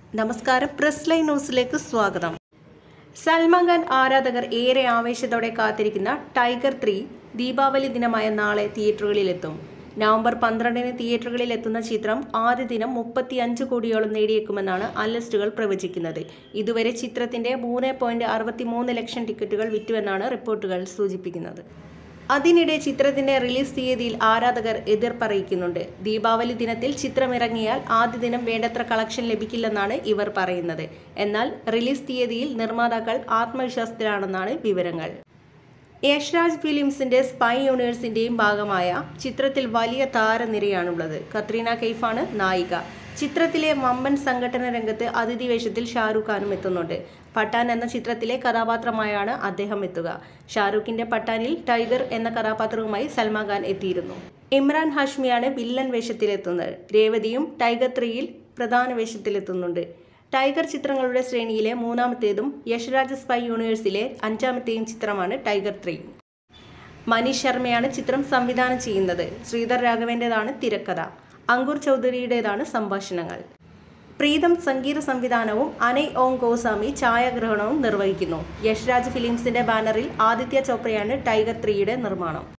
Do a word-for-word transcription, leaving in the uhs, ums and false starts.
നമസ്കാരം, press line ന്യൂസിലേക്ക് സ്വാഗതം. സൽമാൻ ഖാൻ ആരാധകർ ഏറെ ആവേശത്തോടെ കാത്തിരിക്കുന്ന ടൈഗർ ത്രീ ദീപാവലി ദിനമായ നാളെ തിയേറ്ററുകളിലെത്തും. നവംബർ പന്ത്രണ്ടിന് തിയേറ്ററുകളിലെത്തുന്ന ചിത്രം ആദ്യ ദിനം മുപ്പത്തി അഞ്ച് കോടിയോളം നേടിയേക്കുമെന്നാണ് അനലിസ്റ്റുകൾ പ്രവചിക്കുന്നത്. ഇതുവരെ ചിത്രത്തിന്റെ മൂന്ന് പോയിന്റ് അറുപത്തി മൂന്ന് ലക്ഷം ടിക്കറ്റുകൾ വിറ്റുവെന്നാണ് റിപ്പോർട്ടുകൾ സൂചിപ്പിക്കുന്നത്. അതിനിടെ ചിത്രത്തിന്റെ റിലീസ് തീയതിയിൽ ആരാധകർ എതിർപ്പറിയിക്കുന്നുണ്ട്. ദീപാവലി ദിനത്തിൽ ചിത്രമിറങ്ങിയാൽ ആദ്യ ദിനം വേണ്ടത്ര കളക്ഷൻ ലഭിക്കില്ലെന്നാണ് ഇവർ പറയുന്നത്. എന്നാൽ റിലീസ് തീയതിയിൽ നിർമ്മാതാക്കൾ ആത്മവിശ്വാസത്തിലാണെന്നാണ് വിവരങ്ങൾ. യഷ്രാജ് ഫിലിംസിന്റെ സ്പൈ യൂണിവേഴ്സിന്റെയും ഭാഗമായ ചിത്രത്തിൽ വലിയ താരനിരയാണുള്ളത്. കത്രീന കൈഫാണ് നായിക. ചിത്രത്തിലെ വമ്പൻ സംഘടന രംഗത്ത് അതിഥി വേഷത്തിൽ ഷാരൂഖ് ഖാനും എത്തുന്നുണ്ട്. പഠാൻ എന്ന ചിത്രത്തിലെ കഥാപാത്രമായാണ് അദ്ദേഹം എത്തുക. ഷാരൂഖിന്റെ പഠാനിൽ ടൈഗർ എന്ന കഥാപാത്രവുമായി സൽമാൻ ഖാൻ എത്തിയിരുന്നു. ഇമ്രാൻ ഹാഷ്മിയാണ് വില്ലൻ വേഷത്തിലെത്തുന്നത്. രേവതിയും ടൈഗർ ത്രീയിൽ പ്രധാന വേഷത്തിലെത്തുന്നുണ്ട്. ടൈഗർ ചിത്രങ്ങളുടെ ശ്രേണിയിലെ മൂന്നാമത്തേതും യഷ്രാജ് സ്പൈ യൂണിവേഴ്സിലെ അഞ്ചാമത്തെയും ചിത്രമാണ് ടൈഗർ ത്രീ. മനീഷ് ശർമ്മയാണ് ചിത്രം സംവിധാനം ചെയ്യുന്നത്. ശ്രീധർ രാഘവന്റേതാണ് തിരക്കഥ. അങ്കുർ ചൗധരിയുടേതാണ് സംഭാഷണങ്ങൾ. പ്രീതം സംഗീത സംവിധാനവും അനയ് ഓങ് ഗോസ്വാമി ഛായാഗ്രഹണവും നിർവഹിക്കുന്നു. യഷ്രാജ് ഫിലിംസിന്റെ ബാനറിൽ ആദിത്യ ചോപ്രയാണ് ടൈഗർ ത്രീയുടെ നിർമ്മാണം.